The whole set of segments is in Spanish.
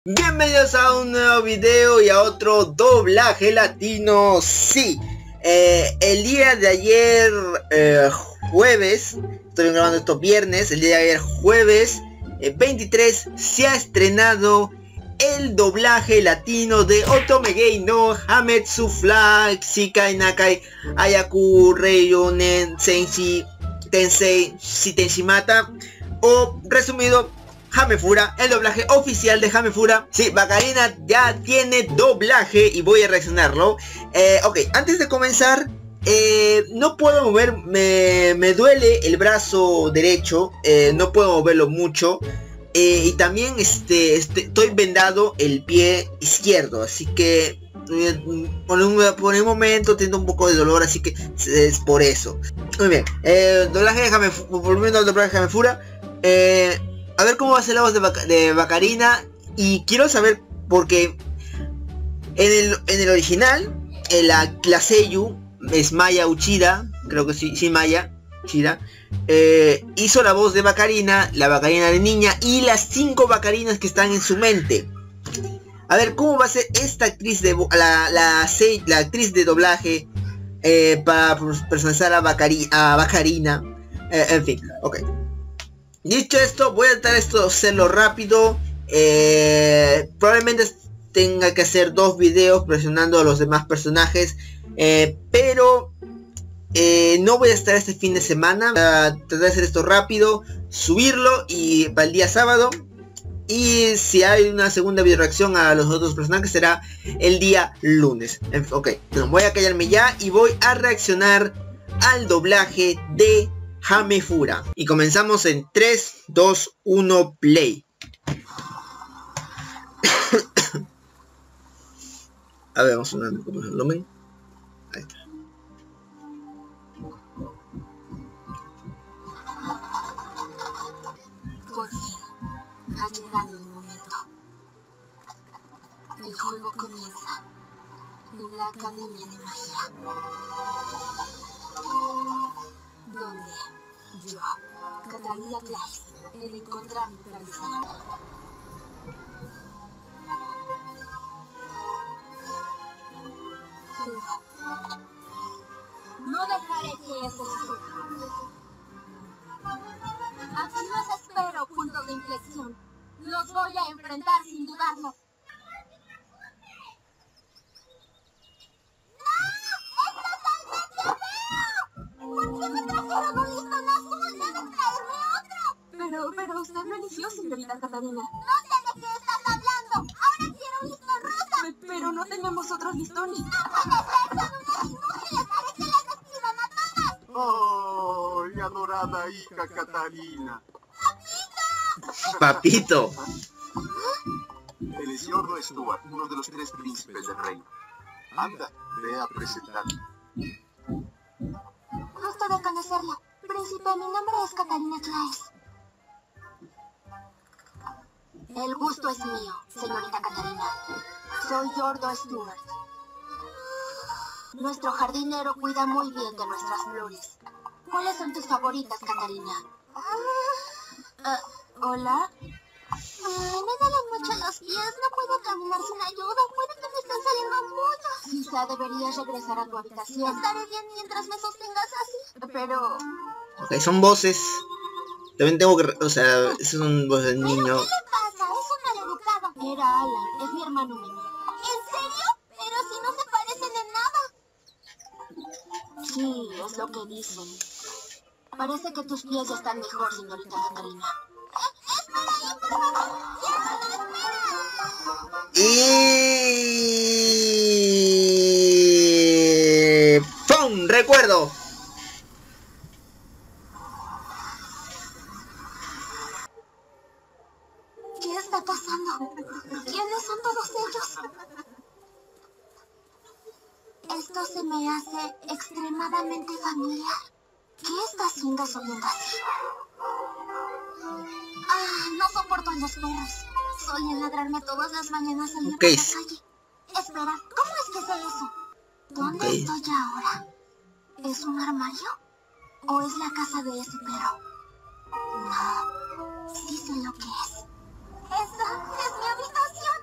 Bienvenidos a un nuevo video y a otro doblaje latino. Sí, el día de ayer jueves, estoy grabando esto viernes, el día de ayer jueves 23 se ha estrenado el doblaje latino de Otomegei no Hametsu Fly Shikai Nakai Ayaku Reionen Senshi Tensei Shitenshimata, o resumido, Hamefura, el doblaje oficial de Hamefura. Sí, Bacarina ya tiene doblaje y voy a reaccionarlo. Ok, antes de comenzar, no puedo mover, me duele el brazo derecho, no puedo moverlo mucho. Y también estoy vendado el pie izquierdo, así que por un momento tengo un poco de dolor, así que es por eso. Muy bien, doblaje de Hamefura, volviendo al doblaje de Hamefura. A ver cómo va a ser la voz de Bacarina. Y quiero saber porque en el original, la seiyuu es Maya Uchida, creo que sí, Maya Uchida, hizo la voz de Bacarina, la Bacarina de niña y las 5 Bacarinas que están en su mente. A ver cómo va a ser esta actriz de la actriz de doblaje para personalizar a Bacarina. En fin, ok. Dicho esto, voy a tratar hacerlo rápido. Probablemente tenga que hacer 2 videos presionando a los demás personajes, pero no voy a estar este fin de semana. Voy a tratar de hacer esto rápido, subirlo y para el día sábado. Y si hay una segunda video reacción a los otros personajes será el día lunes. Ok, voy a callarme ya y voy a reaccionar al doblaje de Hamefura. Y comenzamos en 3, 2, 1, play. A ver, vamos a poner el volumen. Ahí está. Por fin ha llegado el momento. El juego comienza en la Academia de Magia, donde yo, Catalina Claes, he de encontrar mi perdición. No dejaré que eso suceda. Aquí los espero, punto de inflexión. Los voy a enfrentar sin dudarlo. Pero usted me eligió, señorita Catalina. No sé de qué estás hablando. Ahora quiero un listón rosa. Pero no tenemos otros listones. No puede ser, son unas inútiles. Haré que las despidan a todas. ¡Oh, mi adorada hija Catalina! Papito. El señor Stuart, uno de los 3 príncipes del reino. Anda, ve a presentarme. Gusto de conocerla. Príncipe, mi nombre es Catalina Claes. El gusto es mío, señorita Catalina. Soy Yordo Stuart. Nuestro jardinero cuida muy bien de nuestras flores. ¿Cuáles son tus favoritas, Catalina? ¿Hola? Me duelen mucho los pies. No puedo caminar sin ayuda. Puede que me estén saliendo muchos. Quizá deberías regresar a tu habitación. Estaré bien mientras me sostengas así. Pero... Ok, son voces. También tengo que... O sea, son voces del niño. ¿Qué le pasa? Es un maleducado. Era Alan, es mi hermano menor. ¿En serio? Pero si no se parecen en nada. Sí, es lo que dicen. Parece que tus pies ya están mejor, señorita Catalina. ¡Espera ahí, por favor! Y... ¡pum! Recuerdo. ¿Qué está pasando? ¿Quiénes son todos ellos? Esto se me hace extremadamente familiar. ¿Qué está haciendo subiendo así? No soporto a los perros. Solían ladrarme todas las mañanas al ir por la calle. Espera, ¿cómo es que sé eso? ¿Dónde estoy ahora? ¿Es un armario? ¿O es la casa de ese perro? No, sí sé lo que es. ¡Esa es mi habitación!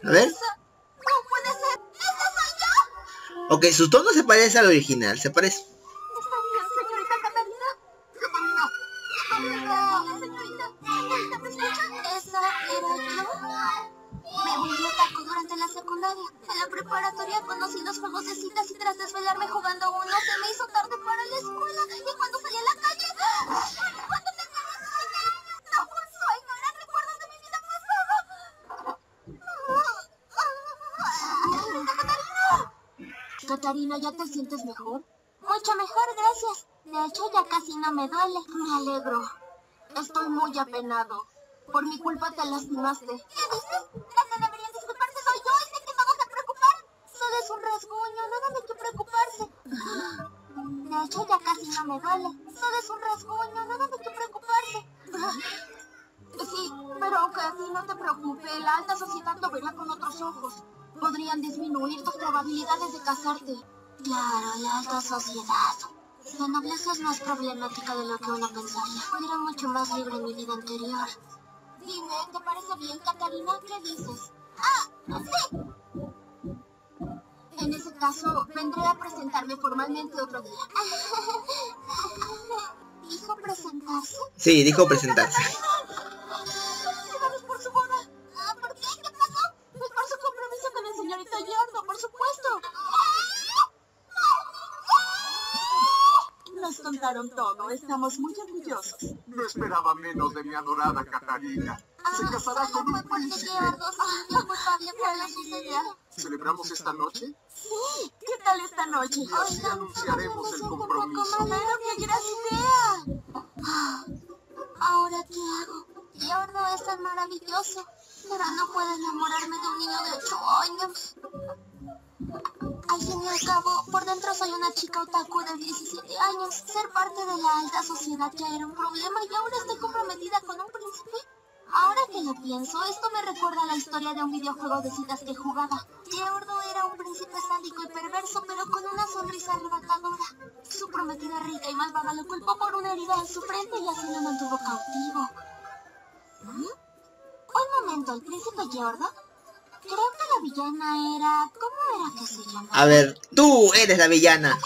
A ver. ¡No puede ser! ¡Ese soy yo! Ok, su tono se parece al original, se parece. ¿Está bien, señorita Catalina? ¡Catalina! Señorita, ¿me escucha? ¿Esa era yo? Me volví otaku durante la secundaria. En la preparatoria conocí los juegos de citas y tras desvelarme jugando uno se me hizo tarde para la escuela. Y cuando salí a la calle... Cuando tenía 17 años, no fue un sueño, eran recuerdos de mi vida pasada. Catarina, ¿ya te sientes mejor? Mucho mejor, gracias. De hecho, ya casi no me duele. Me alegro. Estoy muy apenado. Por mi culpa te lastimaste. ¿Qué dices? La que debería disculparse soy yo y sé que todos se preocupan. Solo es un rasguño, nada de qué preocuparse. De hecho, ya casi no me duele. Solo es un rasguño, nada de qué preocuparse. Sí, pero aunque a ti no te preocupe, la alta sociedad lo verá con otros ojos. Podrían disminuir tus probabilidades de casarte. Claro, la alta sociedad. La nobleza es más problemática de lo que uno pensaría. Era mucho más libre en mi vida anterior. Dime, ¿te parece bien, Catarina? ¿Qué dices? ¡Ah! ¡Sí! En ese caso, vendré a presentarme formalmente otro día. ¿Dijo presentarse? Sí, dijo presentarse. ¡Felicidades por su boda! ¿Por qué? ¿Qué pasó? Pues por su compromiso con el señorito Yardo, por supuesto. Nos contaron todo, estamos muy orgullosos. No esperaba menos de mi adorada Catarina. Se casará con un príncipe. Yardo se sintió culpable por lo sucedido. ¿Celebramos esta noche? Sí, ¿qué tal esta noche? Y así anunciaremos el compromiso. ¡Claro, qué gran idea! ¿Ahora qué hago? Yardo es tan maravilloso, pero no puedo enamorarme de un niño de 8 años. Al fin y al cabo, por dentro soy una chica otaku de 17 años. Ser parte de la alta sociedad ya era un problema y ahora estoy comprometida con un príncipe. Ahora que lo pienso, esto me recuerda a la historia de un videojuego de citas que jugaba. Yardo era un príncipe sádico y perverso, pero con una sonrisa arrebatadora. Su prometida rica y malvada lo culpó por una herida en su frente y así lo mantuvo cautivo. Un momento, ¿el príncipe Yardo? Creo que la villana era... ¿Cómo era que se llamaba? A ver, tú eres la villana.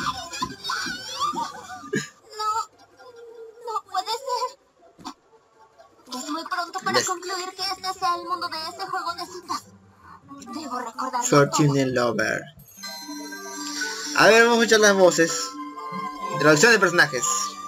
No puede ser. Es muy pronto para concluir que este sea el mundo de este juego de citas. Debo recordar Fortune Lover. A ver, vamos a escuchar las voces. Introducción de personajes.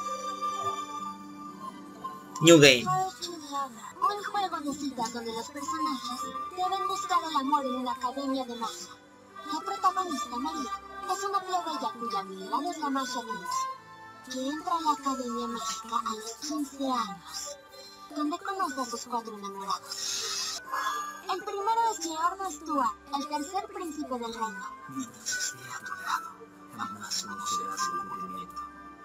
New Game. Un juego de citas donde los personajes deben buscar el amor en una academia de magia. La protagonista, María, es una plebeya cuya habilidad es la magia de luz, que entra a la academia mágica a los 15 años, donde conoce a sus 4 enamorados. El primero es Yardo Stuart, el tercer príncipe del reino. Mientras esté a tu lado, jamás conocerás el aburrimiento.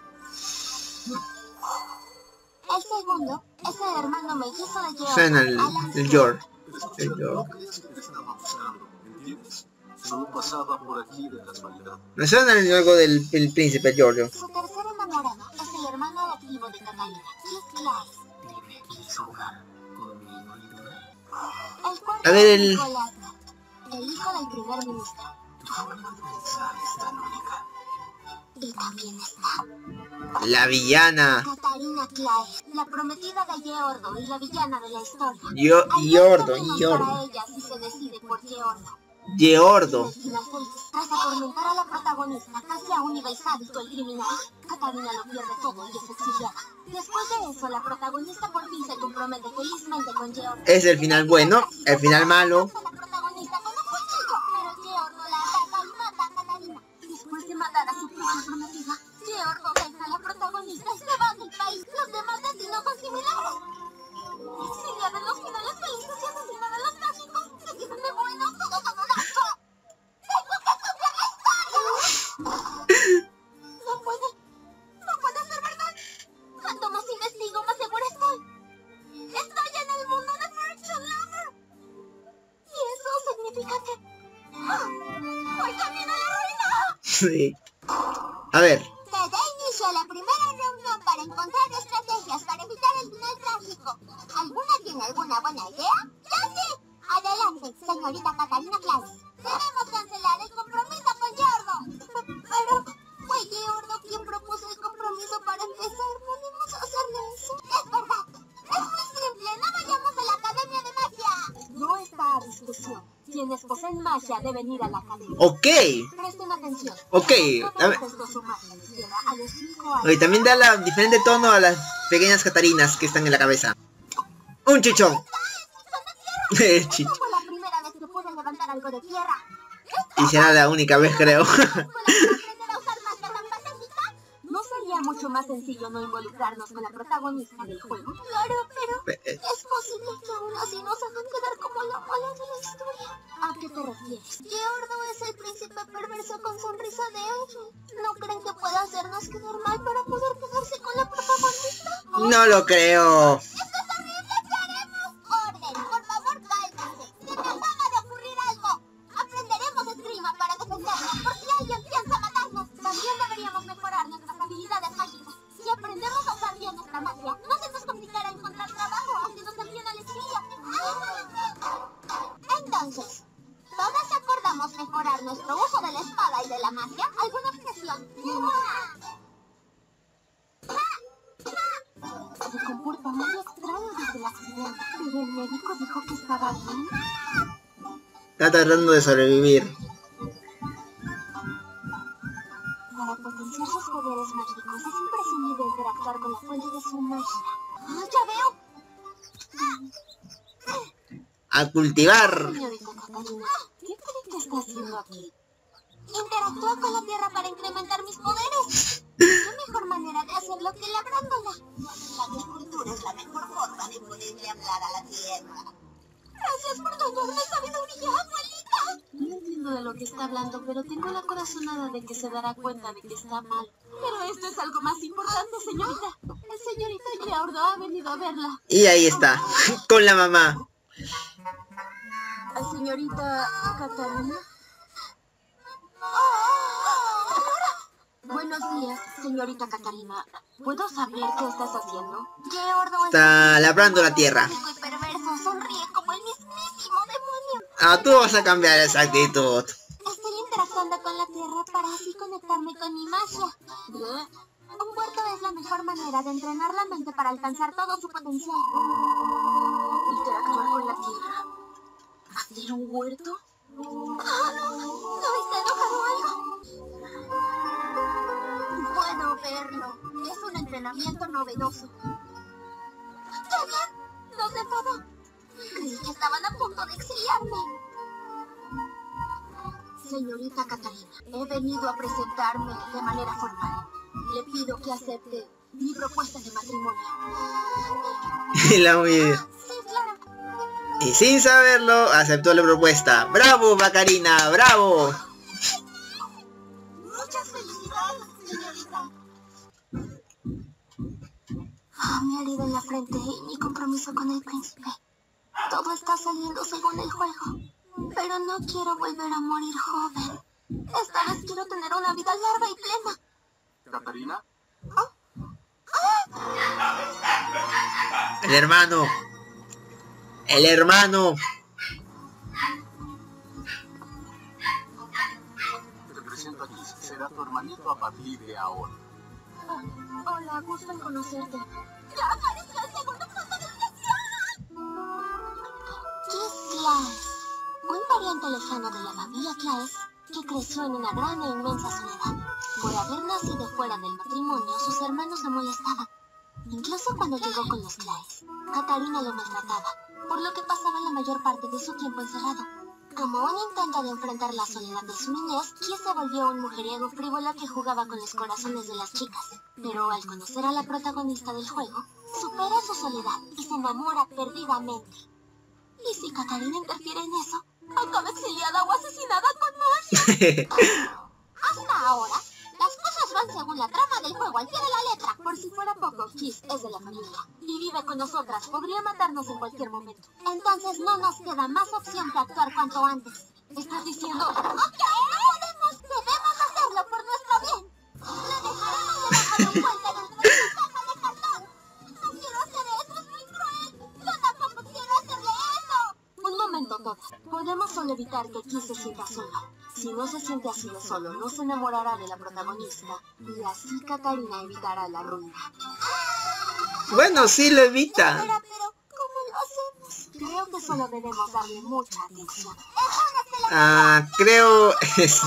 El segundo es el hermano mellizo de Yardo. Suena el Yor. El Yor. Estaba buscando, ¿entiendes? Solo pasaba por aquí de casualidad. Me suena algo del príncipe Giorgio. Su tercer enamorado es el hermano adoptivo de Catalina, Keith Clive. Dime, ¿quieres jugar conmigo, Lidora? El cuarto A ver, es Nicolás, el hijo del primer ministro. Tu forma de pensar es tan única. Y también está La villana. Catarina Clive, la prometida de Yardo y la villana de la historia. Yardo. Para ella si se decide por Yardo. Yardo. Tras atormentar a la protagonista, casi a un nivel sádico el criminal, Catarina lo pierde todo y es exiliada. Después de eso, la protagonista por fin se compromete felizmente con Yardo. Es el final bueno, el final malo. La protagonista con un cuchillo, pero Yardo la ataca y mata a Catarina. Después de matar a su propia prometida, Yardo deja a la protagonista y se va del país. Los demás destinos son similares. Exiliada en los finales felices y asesinada en los trágicos. Se dicen de buenos, todos son un asco. ¡Tengo que cambiar la historia! No puede ser verdad. Cuanto más investigo, más segura estoy. Estoy en el mundo de Fortune Lover. Y eso significa que... ¡voy camino a la ruina! Sí. A ver. Se da inicio a la primera reunión para encontrar estrategias para evitar el final trágico. ¿Alguna tiene alguna buena idea? ¡Ya sí! ¡Adelante! adelante, señorita Katarina Claes. Debemos cancelar el compromiso con Giordo. Pero fue Giordo quien propuso el compromiso para empezar. ¿Podemos hacerle eso? Es verdad. Es muy simple. No vayamos a la Academia de Magia. No está a discusión. Quienes poseen magia deben ir a la academia. Ok. Presten atención. Ok. A ver. Oye, también da la diferente tono a las pequeñas Catarinas que están en la cabeza. Un chichón. Chichón. Fue la primera vez que pude levantar algo de tierra. Y será la única vez, creo. ¿No sería mucho más sencillo no involucrarnos con la protagonista del juego? Claro, pero es posible que aún así nos hagan quedar como la mala de la historia. ¿A qué te refieres? Giordo es el príncipe perverso con sonrisa de ángel. ¿No creen que pueda hacernos quedar mal para poder quedarse con la protagonista? No lo creo. ¡Esto es horrible! ¿Qué haremos? Orden, por favor, cálmense. Se me acaba de ocurrir algo. Aprenderemos esgrima para defendernos por si alguien piensa matarnos. También deberíamos mejorar nuestras habilidades mágicas. Si aprendemos a usar bien nuestra magia, no se nos complicará encontrar trabajo, aunque nos envíen al exilio. Entonces, ¿todos acordamos mejorar nuestro uso de la espada y de la magia? ¿Alguna objeción? Se comporta muy extraño desde el accidente, pero el médico dijo que estaba bien. Está tratando de sobrevivir. Para potenciar sus poderes mágicos es imprescindible interactuar con la fuente de su magia. ¡Ya veo! A cultivar. Señorita Katarina, ¿qué cree que está haciendo aquí? Interactúa con la tierra para incrementar mis poderes. ¿Qué mejor manera de hacerlo que labrándola? La agricultura es la mejor forma de poderle hablar a la tierra. Gracias por darme sabiduría, abuelita. No entiendo de lo que está hablando, pero tengo la corazonada de que se dará cuenta de que está mal. Pero esto es algo más importante, señorita. El señorito Giordo ha venido a verla. Y ahí está, con la mamá. Señorita Katarina. Buenos días, señorita Katarina. ¿Puedo saber qué estás haciendo? Giordo Está labrando la tierra. y perverso, sonríe como el mismísimo demonio. Ah, tú vas a cambiar esa actitud. Estoy interactuando con la tierra para así conectarme con mi magia. Un huerto es la mejor manera de entrenar la mente para alcanzar todo su potencial. Interactuar con la tierra. ¿Hacer un huerto? ¿No está enojado algo? Puedo verlo. Es un entrenamiento novedoso. ¡Qué bien! ¡No sé todo! Creí que estaban a punto de exiliarme. Señorita Katarina, he venido a presentarme de manera formal. Le pido que acepte mi propuesta de matrimonio. La muy... Sí, claro. Y sin saberlo, aceptó la propuesta. ¡Bravo, Bacarina! ¡Bravo! Muchas felicidades, señorita. Mi herida en la frente y mi compromiso con el príncipe. Todo está saliendo según el juego. Pero no quiero volver a morir joven. Esta vez quiero tener una vida larga y plena. ¿Katarina? El hermano. El hermano. Te presento a Kiss. Será tu hermanito a partir de ahora. Hola, gusto en conocerte. ¡Ya apareció el segundo punto de inflexión! Kiss Claes, un pariente lejano de la familia Claes que creció en una gran e inmensa soledad. Por haber nacido fuera del matrimonio, sus hermanos lo molestaban. Incluso cuando llegó con los Claes, Katarina lo maltrataba, por lo que pasaba la mayor parte de su tiempo encerrado. Como un intento de enfrentar la soledad de su niñez, Kiss se volvió un mujeriego frívolo que jugaba con los corazones de las chicas. Pero al conocer a la protagonista del juego, supera su soledad y se enamora perdidamente. ¿Y si Katarina interfiere en eso? Acaba exiliada o asesinada con magia. Hasta ahora, las cosas van según la trama del juego al pie de la letra. Por si fuera poco, Kiss es de la familia y vive con nosotras. Podría matarnos en cualquier momento. Entonces no nos queda más opción que actuar cuanto antes. ¿Estás diciendo? ¡Ok! Debemos hacerlo por nuestro bien. La dejaremos debajo de un puente dentro de una caja de cartón. No quiero hacer eso, es muy cruel. Yo tampoco quiero hacerle eso. Un momento, todas. solo evitar que Kiss se sienta solo. Si no se siente así de solo, no se enamorará de la protagonista. Y así Katarina evitará la ruina. Bueno, sí lo evita. Pero, ¿cómo lo hacemos? Creo que solo debemos darle mucha atención. Creo... Entonces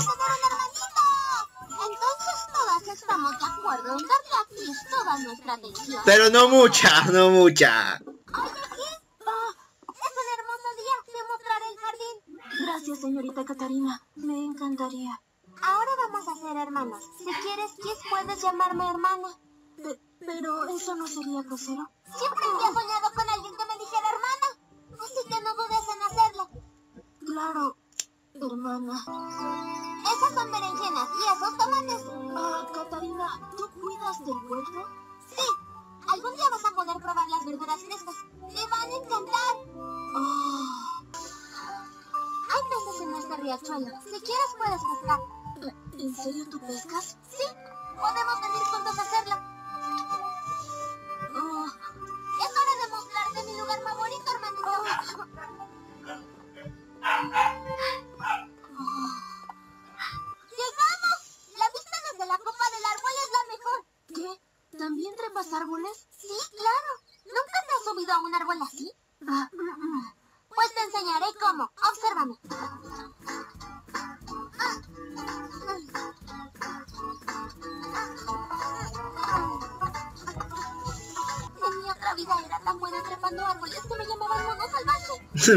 todas estamos de acuerdo en darle a Kiss toda nuestra atención. Pero no mucha, no mucha. Oye, Kiss, es un hermoso día. Te mostraré el jardín. Gracias, señorita Katarina. Me encantaría. Ahora vamos a ser hermanos. Si quieres, Kiss, puedes llamarme hermana. Pero eso no sería grosero. Siempre había soñado con alguien que me dijera hermana. Así que no dudes en hacerlo. Claro, hermana. Esas son berenjenas y esos tomates. Katarina, ¿tú cuidas del huerto? Sí. Algún día vas a poder probar las verduras frescas. Te van a encantar. Hay peces en este riachuelo. Si quieres, puedes pescar. ¿En serio tú pescas? Sí. Podemos venir juntos a hacerlo. Es hora de mostrarte mi lugar favorito, hermanito. ¡Llegamos! La vista desde la copa del árbol es la mejor. ¿Qué? ¿También trepas árboles? Sí, claro. ¿Nunca te has subido a un árbol así? Pues te enseñaré cómo. Obsérvame. En mi otra vida era tan buena trepando árboles que me llamaban mono salvaje.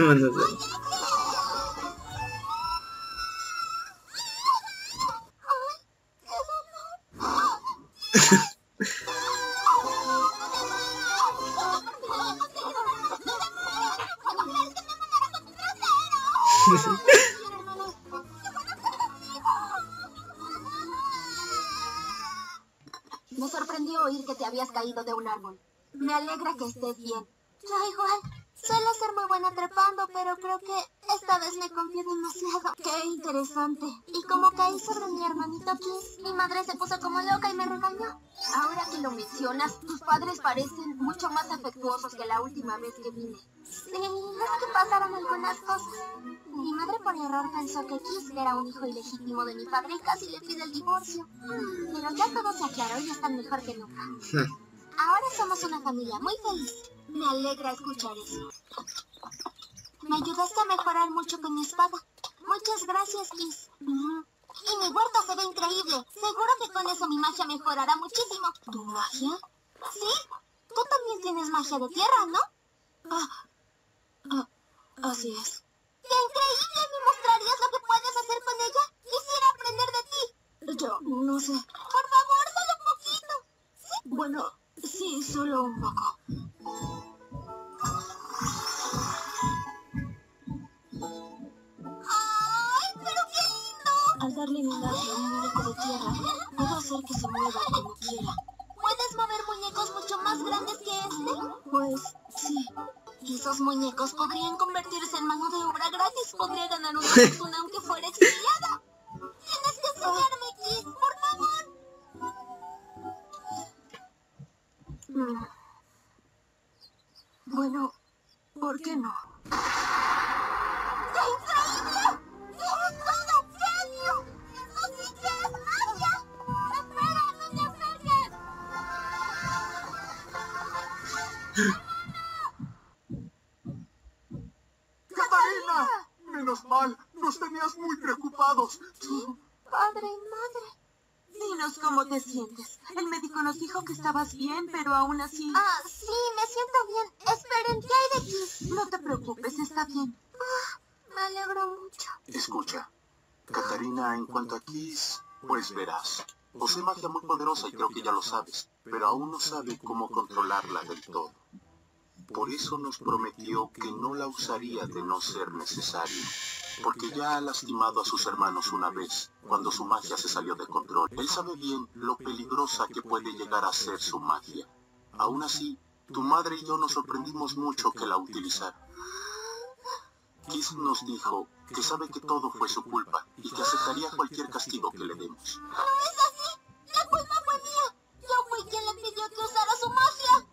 ¡Ay, qué dolor! Me sorprendió oír que te habías caído de un árbol. Me alegra que estés bien. Yo igual. Suelo ser muy buena trepando, pero creo que esta vez me confié demasiado. ¡Qué interesante! Y como caí sobre mi hermanito Kiss, mi madre se puso como loca y me regañó. Ahora que lo mencionas, tus padres parecen mucho más afectuosos que la última vez que vine. Sí, es que pasaron algunas cosas. Mi madre por error pensó que Kiss era un hijo ilegítimo de mi padre y casi le pide el divorcio. Pero ya todo se aclaró y están mejor que nunca. Ahora somos una familia muy feliz. Me alegra escuchar eso. Me ayudaste a mejorar mucho con mi espada. Muchas gracias, Kiss. Y mi huerto se ve increíble. Seguro que con eso mi magia mejorará muchísimo. ¿Tu magia? ¿Sí? Tú también tienes magia de tierra, ¿no? Así es. ¡Qué increíble! ¿Me mostrarías lo que puedes hacer con ella? Quisiera aprender de ti. Yo no sé. Por favor, solo un poquito. ¿Sí? Bueno, sí, solo un poco. ¡Ay, pero qué lindo! Al darle mi magia a un muñeco de tierra, puedo hacer que se mueva como quiera. ¿Puedes mover muñecos mucho más grandes que este? Pues, sí. Esos muñecos podrían convertirse en mano de obra gratis. Podría ganar una fortuna aunque fuera exiliada. Tienes que enseñarme, Kiss, por favor. Bueno, ¿por qué no? ¡Qué increíble! ¡Tienes todo! ¡Genio! ¡Eso sí que es magia! ¡Espera, no te acerques! ¡Katarina! Menos mal, nos tenías muy preocupados. Padre y madre. Dinos cómo te sientes. El médico nos dijo que estabas bien, pero aún así... Sí, me siento bien. Esperen, ¿qué hay de Kiss? No te preocupes, está bien. Me alegro mucho. Escucha, Katarina, en cuanto a Kiss, pues verás. Posee magia muy poderosa y creo que ya lo sabes, pero aún no sabe cómo controlarla del todo. Por eso nos prometió que no la usaría de no ser necesario, porque ya ha lastimado a sus hermanos una vez, cuando su magia se salió de control. Él sabe bien lo peligrosa que puede llegar a ser su magia. Aún así, tu madre y yo nos sorprendimos mucho que la utilizara. Kiss nos dijo que sabe que todo fue su culpa y que aceptaría cualquier castigo que le demos. ¡No es así! ¡La culpa fue mía! Yo fui quien le pidió que usara su magia.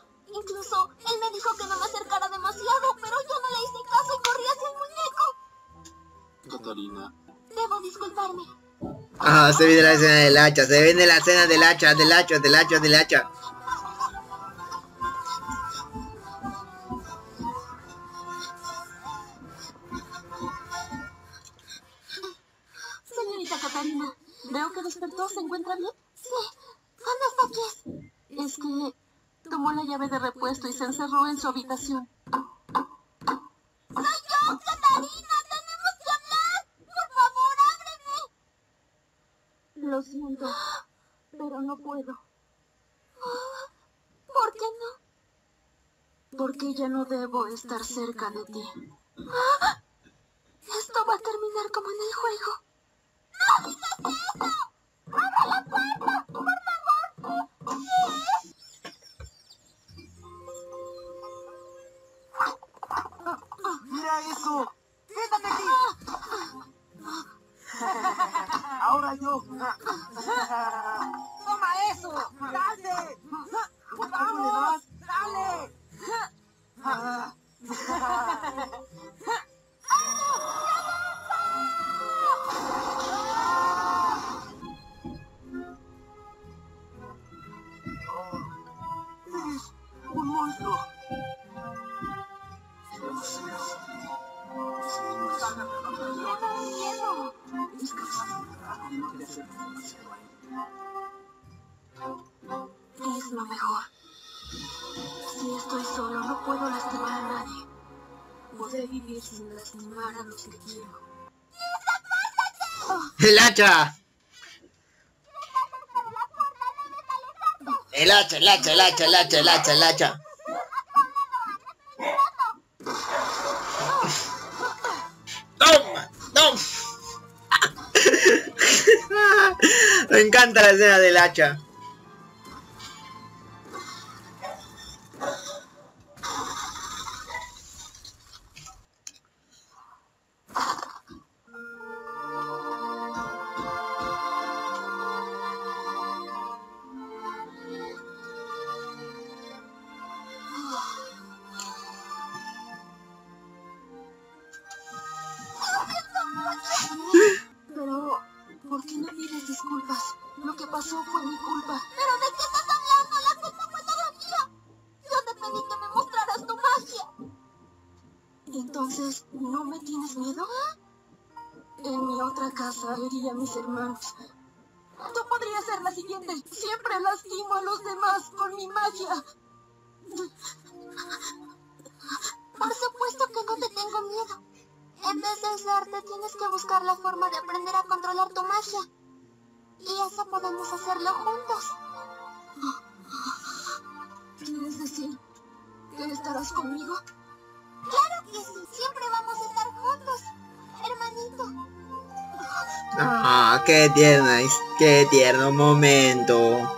Incluso, él me dijo que no me acercara demasiado, pero yo no le hice caso y corrí hacia el muñeco. Catarina. Debo disculparme. Ah, se viene la escena del hacha, se viene la escena del hacha, del hacha. Señorita Catarina, veo que despertó. ¿Se encuentra bien? Sí. ¿Dónde está Kiss? Es que tomó la llave de repuesto y se encerró en su habitación. ¡Soy yo, Catarina! ¡Tenemos que hablar! ¡Por favor, ábreme! Lo siento, pero no puedo. ¿Por qué no? Porque ya no debo estar cerca de ti. Esto va a terminar como en el juego. ¡No digas eso! ¡Abre la puerta! ¡Por favor! ¡Mira eso! ¡Siéntate aquí! ¡Ahora yo! ¡Toma eso! ¡Dale! ¡Por favor! ¡Dale! ¡Eres un monstruo! Es lo mejor. Si estoy solo, no puedo lastimar a nadie. Podré vivir sin lastimar a los que quiero. ¡El hacha! El hacha. ¡Toma! Me encanta la escena del hacha. Pero, ¿por qué no pides disculpas? Lo que pasó fue mi culpa. ¿Pero de qué estás hablando? La culpa fue toda mía. Yo te pedí que me mostraras tu magia. Entonces, ¿no me tienes miedo? En mi otra casa hería a mis hermanos. Tú podrías ser la siguiente. Siempre lastimo a los demás con mi magia. Por supuesto que no te tengo miedo. En vez de aislarte, tienes que buscar la forma de aprender a controlar tu magia. Y eso podemos hacerlo juntos. ¿Quieres decir que estarás conmigo? Claro que sí. Siempre vamos a estar juntos, hermanito. Ah, qué tierno momento.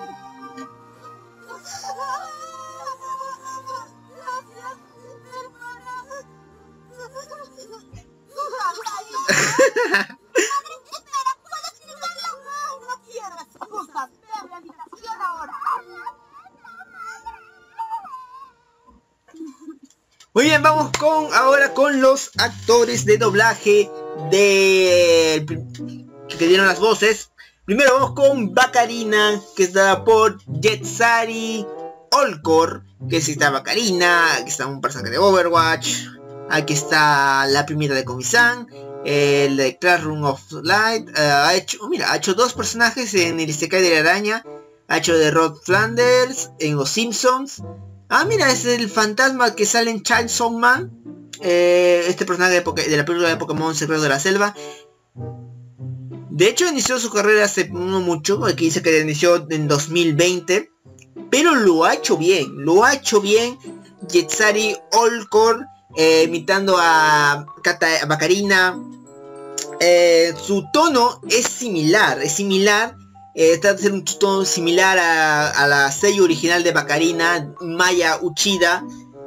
Muy bien, vamos ahora con los actores de doblaje que dieron las voces. Primero vamos con Bacarina, que está por Jetsari Olcor, que está Bacarina. Aquí está un personaje de Overwatch. Aquí está la primera de Komi-san, el de Classroom of Light. Ha hecho dos personajes en el Isekai de la Araña. Ha hecho de Rod Flanders en Los Simpsons. Ah, mira, es el fantasma que sale en Chainsaw Man. Este personaje de la película de Pokémon Secreto de la Selva. De hecho, inició su carrera hace no mucho. Aquí dice que inició en 2020. Pero lo ha hecho bien. Jetsari Olcor, imitando a Bacarina. Su tono es similar. Trata de ser un tono similar a la seiyuu original de Bacarina, Maya Uchida.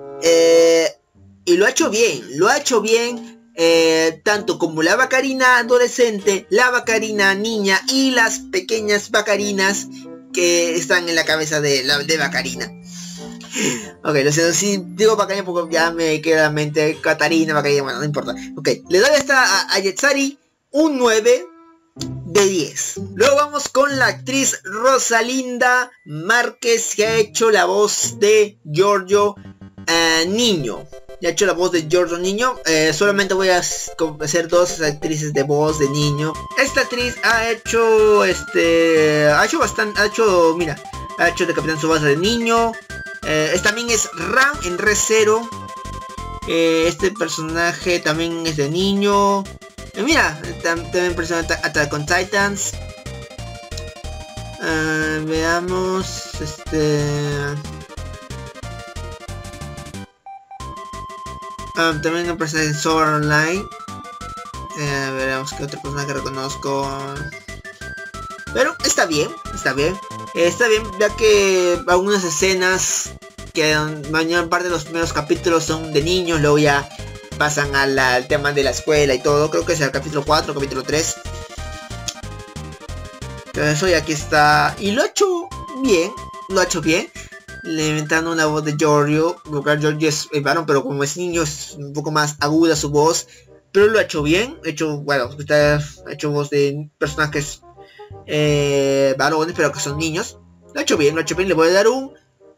Y lo ha hecho bien. Tanto como la Bacarina adolescente, la Bacarina niña y las pequeñas Bacarinas que están en la cabeza de Bacarina. Ok, lo siento, si digo Baccaria porque ya me queda la mente Katarina, Baccaria, bueno, no importa. Ok, le doy a Yatsari un 9 de 10. Luego vamos con la actriz Rosalinda Márquez, que ha hecho la voz de Giorgio Niño. Ya ha hecho la voz de Giorgio Niño. Solamente voy a hacer 2 actrices de voz de niño. Esta actriz ha hecho mira, ha hecho de Capitán Tsubasa de niño. También es Ran en Re:Zero. Este personaje también es de niño. Mira, también persona Attack on Titans. Veamos, también un personaje en Sword Online. Veremos qué otro personaje reconozco. Pero está bien, está bien. Está bien, ya que algunas escenas que la mayor parte de los primeros capítulos son de niños, luego ya pasan al tema de la escuela y todo. Creo que es el capítulo 4, capítulo 3. Eso, y aquí está. Y lo ha hecho bien. Lo ha hecho bien. Le inventando una voz de Giorgio. Giorgio es varón, pero como es niño es un poco más aguda su voz. Pero lo ha hecho bien. Ha hecho voz de personajes varones, pero que son niños. Lo ha hecho bien, Le voy a dar un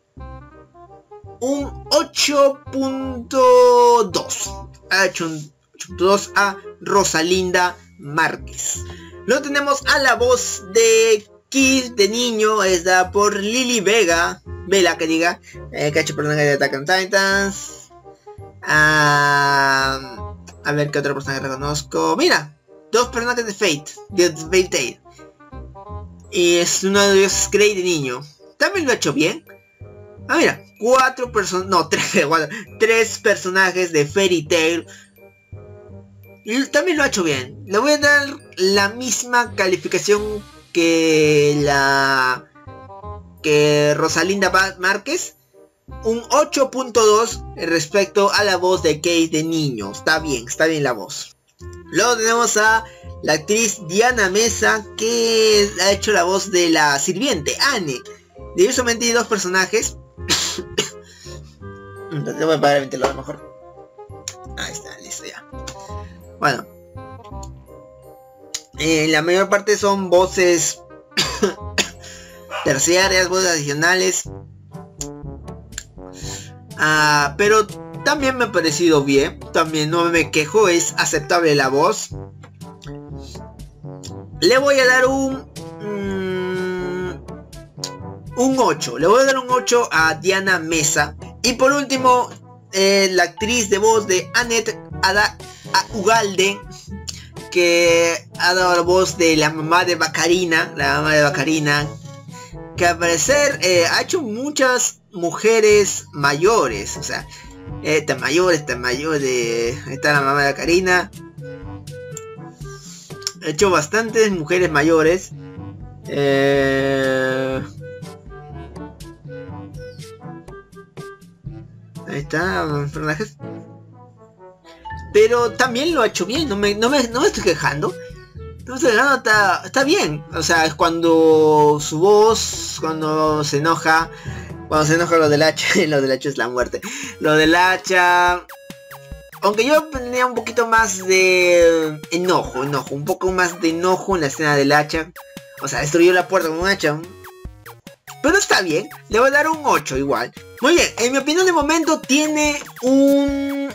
8.2. Ha hecho un 8.2 a Rosalinda Márquez. Luego tenemos a la voz de Kid de niño, es dada por Lily Vela, que ha hecho personaje de Attack on Titans. A ver qué otro personaje reconozco. Mira, 2 personajes de Fate Tail. Y es uno de ellos Grey de niño. También lo ha hecho bien. Mira, 3 personajes de Fairy Tail. Y también lo ha hecho bien. Le voy a dar la misma calificación que Rosalinda Márquez. Un 8.2 respecto a la voz de Kate de niño. Está bien la voz. Luego tenemos a la actriz Diana Mesa, que ha hecho la voz de la sirviente Anne. De ellos solamente hay 2 personajes. Entonces voy a apagar el ventilador mejor. Ahí está, listo ya. Bueno, la mayor parte son voces terciarias, voces adicionales. Pero también me ha parecido bien. También no me quejo, es aceptable la voz. Le voy a dar un 8. Le voy a dar un 8 a Diana Mesa. Y por último, la actriz de voz de Annette Ugalde, que ha dado la voz de la mamá de Baccarina. Que al parecer ha hecho muchas mujeres mayores. O sea, tan mayor. Está la mamá de Baccarina. Ha hecho bastantes mujeres mayores. Ahí está, personajes. Pero también lo ha hecho bien. No me estoy quejando. Está bien. O sea, es cuando su voz, cuando se enoja lo del hacha. Lo del hacha es la muerte. Lo del hacha. Aunque yo tenía un poquito más de enojo. Un poco más de enojo en la escena del hacha. O sea, destruyó la puerta con un hacha. Pero está bien. Le voy a dar un 8 igual. Muy bien. En mi opinión de momento tiene un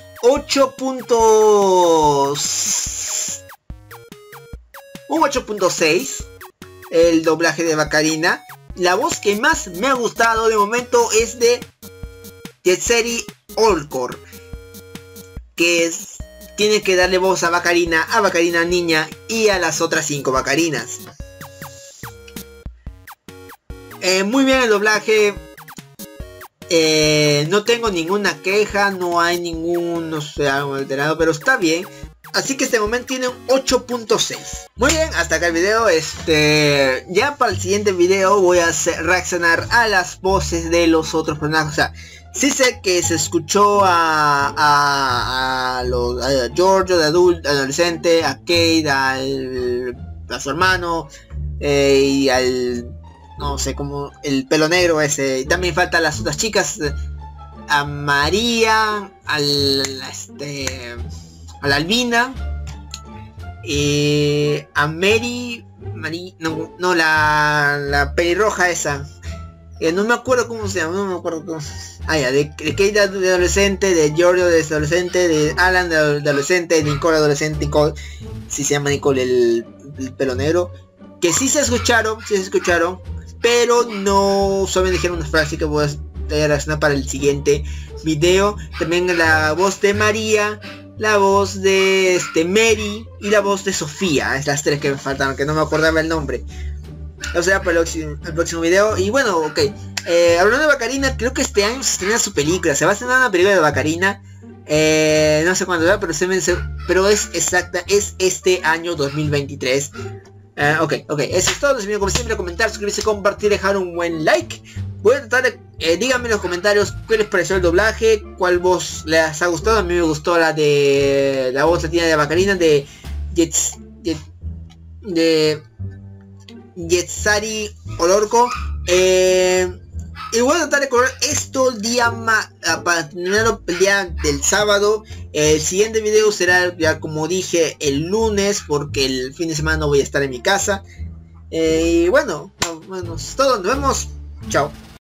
8.6. El doblaje de Baccarina. La voz que más me ha gustado de momento es de Yatsari Olcor, que tiene que darle voz a Baccarina niña y a las otras 5 Baccarinas. Muy bien el doblaje. No tengo ninguna queja, no hay ningún, algo alterado, pero está bien. Así que este momento tiene un 8.6. Muy bien, hasta acá el video. Ya para el siguiente video voy a reaccionar a las voces de los otros personajes. O sea, sí sé que se escuchó a Giorgio de adolescente, a Kate, a su hermano, y al, no sé, como el pelo negro ese. Y también faltan las otras chicas, a María, a la Albina, a Mary, no, la pelirroja esa. No me acuerdo cómo se llama, no me acuerdo cómo. De Kate de adolescente, de Giorgio de adolescente, de Alan de adolescente, de Nicole adolescente, Nicole, si se llama Nicole el pelo negro, que sí se escucharon, pero no solamente dijeron una frase que voy a relacionar para el siguiente video. También la voz de María, la voz de Mary y la voz de Sofía, es las tres que me faltaron, que no me acordaba el nombre. O sea, para el próximo video. Y bueno, ok. Hablando de Baccarina, creo que este año se estrena su película. Se va a estrenar una película de Baccarina. No sé cuándo va, pero es exacta. Es este año 2023. Ok. Eso es todo. Como siempre, comentar, suscribirse, compartir, dejar un buen like. Voy a tratar de... díganme en los comentarios qué les pareció el doblaje. Cuál voz les ha gustado. A mí me gustó la voz latina de Baccarina. De Yetzari Olorco. Y voy a tratar de cobrar esto el día para terminar el día del sábado. El siguiente video será, ya como dije, el lunes, porque el fin de semana no voy a estar en mi casa. Y bueno, es todo. Nos vemos. Chao.